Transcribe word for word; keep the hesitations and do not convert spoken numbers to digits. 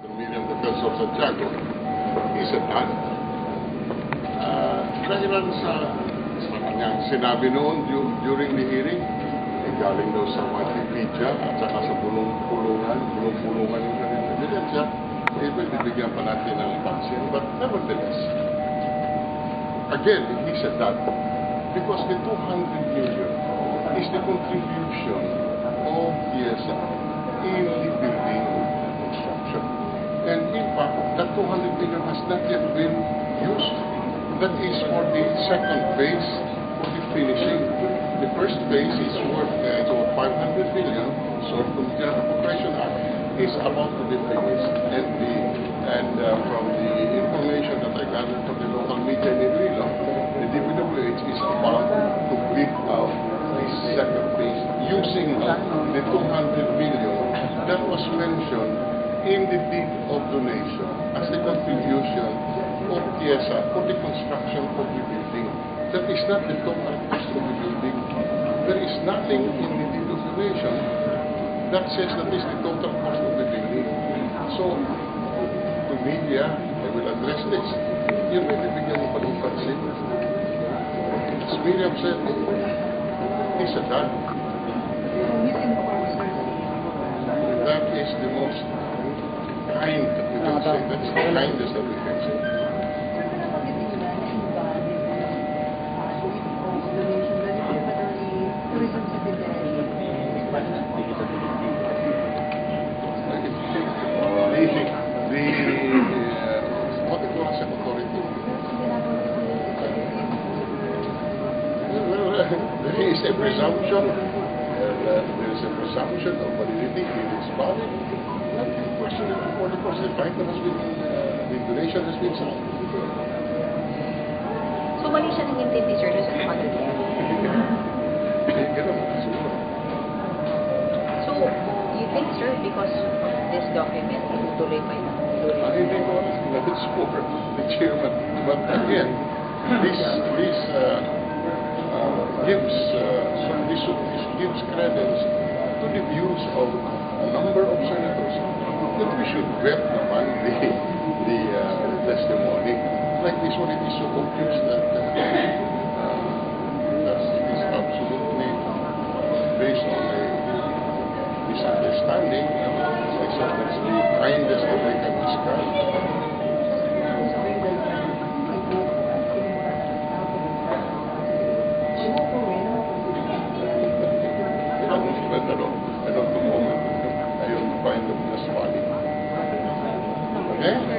Million Defense of Santiago is a done. Uh, dahilan sa, sa kanyang sinabi noon during the hearing, eh, galing daw sa Wikipedia at saka sa bulong-pulungan, bulong-pulungan yung kanyang ebidensya, eh, well, bibigyan pa natin ng pansin. But nevertheless, again, he said that because the two hundred million is the contribution of T S A in the building construction. And in fact, that two hundred million has not yet been used. That is for the second phase for the finishing. The first phase is worth uh, so five hundred million, so from the Appropriation Act is about to be finished. And the and uh, from the information that I gathered from the local media in Drilon, the D P W H is about to bid out the second phase using uh, the two hundred million that was mentioned in the deed of donation as a contribution of T S A for the construction of the building. That is not the total cost of the building. There is nothing in the deed of donation that says that is the total cost of the building. So, to media, I will address this. You may bibigyan mo pa ng pansin. As Miriam said, it's a done. That is the most kind that we can say. That's the kindest that we can say. The, the uh, what it was an authority. Well, uh, there is a presumption. And, uh, there is a presumption of validity. It is valid. Not question it before the course. The title has been, uh, the donation has been signed. So, mali siya ng intindi, sir, sa two hundred million. So, you think, sir, because of this document, tuloy pa yun? I think that it's for the chairman. But again, this, this uh, uh, gives, uh, so this, this gives credence to the views of a number of senators that we should vet upon the, the uh, testimony. Like this one, it is so obvious that uh, uh, that it is absolutely based on a misunderstanding. So that's the kindest that I can describe. I don't know, I don't know, I don't find them as funny. Okay?